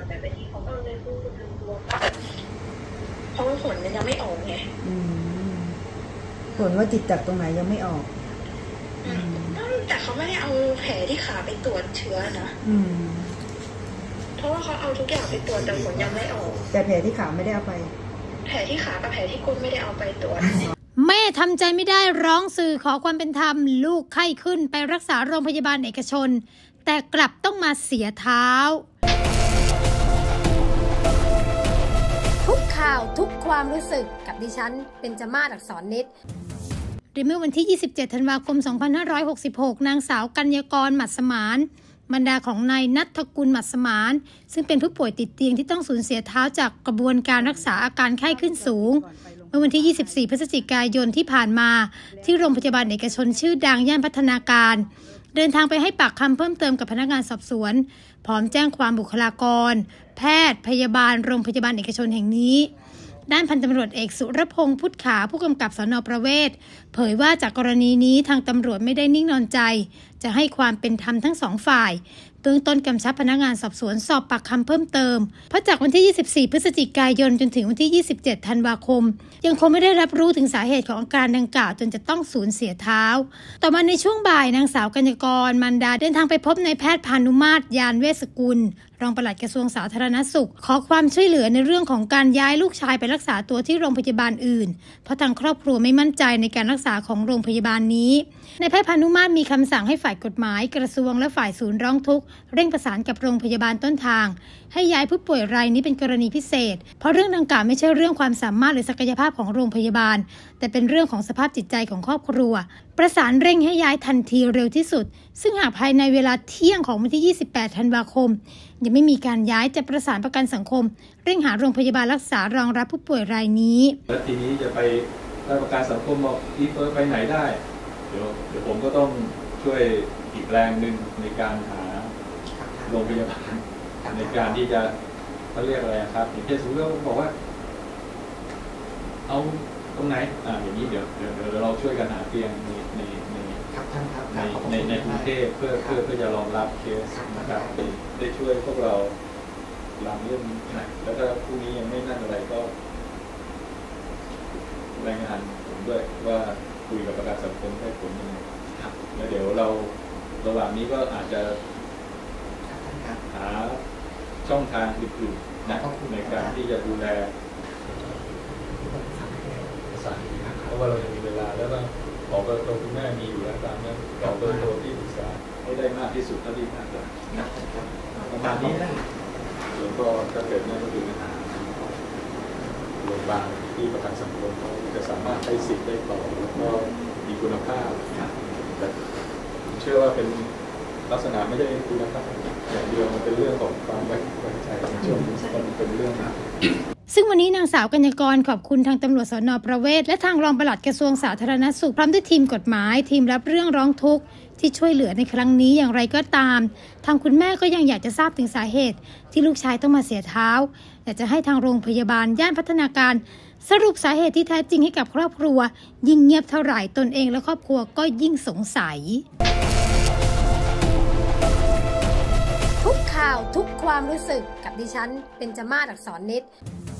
อย่างแต่ทีเขาก็เลยพูดรวมๆว่าแบบเพราะว่าผลมันยังไม่ออกไงผลว่าติดจากตรงไหนยังไม่ออกแต่เขาไม่ได้เอาแผลที่ขาไปตรวจเชื้อนะเพราะว่าเขาเอาทุกอย่างไปตรวจแต่ผลยังไม่ออกแต่แผลที่ขาไม่ได้เอาไปแผลที่ขากับแผลที่ก้นไม่ได้เอาไปตรวจแม่ทำใจไม่ได้ร้องสื่อขอความเป็นธรรมลูกไข้ขึ้นไปรักษาโรงพยาบาลเอกชนแต่กลับต้องมาเสียเท้าทุกข่าวทุกความรู้สึกกับดิฉันเบญจมาศ อักษรนิดเมื่อวันที่ 27 ธันวาคม 2566 นางสาวกัญญากร หมัดสมานบรรดาของนายณัฐกุล หมัดสมานซึ่งเป็นผู้ป่วยติดเตียงที่ต้องสูญเสียเท้าจากกระบวนการรักษาอาการไข้ขึ้นสูงเมื่อวันที่ 24 พฤศจิกายนที่ผ่านมาที่โรงพยาบาลเอกชนชื่อดังย่านพัฒนาการเดินทางไปให้ปากคำเพิ่มเติมกับพนักงานสอบสวนพร้อมแจ้งความบุคลากรแพทย์พยาบาลโรงพยาบาลเอกชนแห่งนี้ด้านพันตำรวจเอกสุรพงษ์พุทธขาผู้กำกับสน.ประเวศเผยว่าจากกรณีนี้ทางตำรวจไม่ได้นิ่งนอนใจจะให้ความเป็นธรรมทั้งสองฝ่ายเบื้องต้นกำชับพนักงานสอบสวนสอบปากคำเพิ่มเติมเพราะจากวันที่ 24 พฤศจิกายนจนถึงวันที่ 27 ธันวาคมยังคงไม่ได้รับรู้ถึงสาเหตุของอาการดังกล่าวจนจะต้องสูญเสียเท้าต่อมาในช่วงบ่ายนางสาวกัญญากรมารดาเดินทางไปพบนายแพทย์พานุมาตรยานเวชกุลรองปลัดกระทรวงสาธารณสุขขอความช่วยเหลือในเรื่องของการย้ายลูกชายไปรักษาตัวที่โรงพยาบาลอื่นเพราะทางครอบครัวไม่มั่นใจในการรักษาของโรงพยาบาลนี้นายแพทย์พานุมาตรมีคำสั่งให้ฝ่ายกฎหมายกระทรวงและฝ่ายศูนย์ร้องทุกข์เร่งประสานกับโรงพยาบาลต้นทางให้ย้ายผู้ป่วยรายนี้เป็นกรณีพิเศษเพราะเรื่องดังกล่าวไม่ใช่เรื่องความสามารถหรือศักยภาพของโรงพยาบาลแต่เป็นเรื่องของสภาพจิตใจของครอบครัวประสานเร่งให้ย้ายทันทีเร็วที่สุดซึ่งหากภายในเวลาเที่ยงของวันที่ 28 ธันวาคมยังไม่มีการย้ายจะประสานประกันสังคมเร่งหาโรงพยาบาลรักษารองรับผู้ป่วยรายนี้แล้วทีนี้จะไปประกันสังคมบอกอีเฟอร์ไปไหนได้เดี๋ยวผมก็ต้องช่วยอีกแรงหนึ่งในการหาโรงพยาบาลในการที่จะเขาเรียกอะไรครับอย่างเช่นสมมติว่าบอกว่าเอาตรงไหนอย่างนี้เดี๋ยวเราช่วยกันหาเตียงในกรุงเทพเพื่อจะรองรับเคสนะครับได้ช่วยพวกเราหลังเรื่องนี้นะแล้วก็พรุ่งนี้ยังไม่นั่นอะไรก็รายงานผมด้วยว่าคุยกับประกันสังคมได้ผลยังไงแล้วเดี๋ยวเราระหว่างนี้ก็อาจจะหาช่องทางอื่นๆนะในการที่จะดูแลเพราะว่าเรายังมีเวลาแล้วก็ขอเบอร์โทรคุณแม่มีอยู่แล้วตามนั้นขอเบอร์โทรที่ปรึกษาให้ได้มากที่สุดเท่าที่มากได้ประมาณนี้นะแล้วก็ถ้าเกิดไม่ก็คือโรงพยาบาลที่ประกันสังคมเขาจะสามารถใช้สิทธิ์ได้ต่อแล้วก็มีคุณภาพแต่เชื่อว่าเป็นลักษณะไม่ได้คุณภาพอย่างเดียวมันเป็นเรื่องของความไว้ใจในช่วงนี้มันเป็นเรื่องซึ่งวันนี้นางสาวกัญญากรขอบคุณทางตำรวจสน.ประเวศและทางรองปลัดกระทรวงสาธารณสุขพร้อมด้วยทีมกฎหมายทีมรับเรื่องร้องทุกข์ที่ช่วยเหลือในครั้งนี้อย่างไรก็ตามทางคุณแม่ก็ยังอยากจะทราบถึงสาเหตุที่ลูกชายต้องมาเสียเท้าอยากจะให้ทางโรงพยาบาลย่านพัฒนาการสรุปสาเหตุที่แท้จริงให้กับครอบครัวยิ่งเงียบเท่าไหร่ตนเองและครอบครัวก็ยิ่งสงสัยทุกข่าวทุกความรู้สึกกับดิฉันเบญจมาศ อักษรนิด